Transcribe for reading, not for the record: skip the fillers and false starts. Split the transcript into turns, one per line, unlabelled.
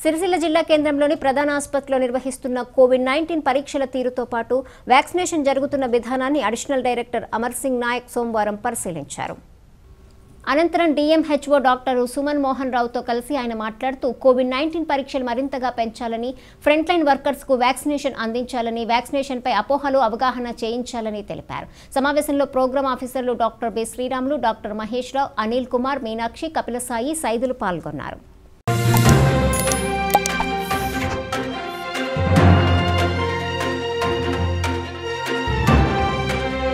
సిరిసిల్ల జిల్లా కేంద్రంలోని ప్రధాన ఆసుపత్రిలో నిర్వహిస్తున్న కోవిడ్-19 పరీక్షల తీరుతో పాటు వ్యాక్సినేషన్ జరుగుతున్న విధానాన్ని అడిషనల్ డైరెక్టర్ అమర్ సింగ్ నాయక్ సోమవారం పరిశీలించారు. అనంతరం డిఎంహెచ్ఓ డాక్టర్ సుమన్ మోహన్ రావుతో కలిసి ఆయన మాట్లాడుతూ కోవిడ్-19 పరీక్షలు మరింతగా పెంచాలని, ఫ్రంట్ లైన్ వర్కర్స్ కు వ్యాక్సినేషన్ అందించాలని, వ్యాక్సినేషన్ పై అపోహలు అవగాహన చేయించాలని తెలిపారు. సమావేశంలో ప్రోగ్రామ్ ఆఫీసర్లు doctor B Sriramulu, doctor Mahesh Rao, Anil Kumar, Meenakshi, Kapilasai, Saidulu పాల్గొన్నారు.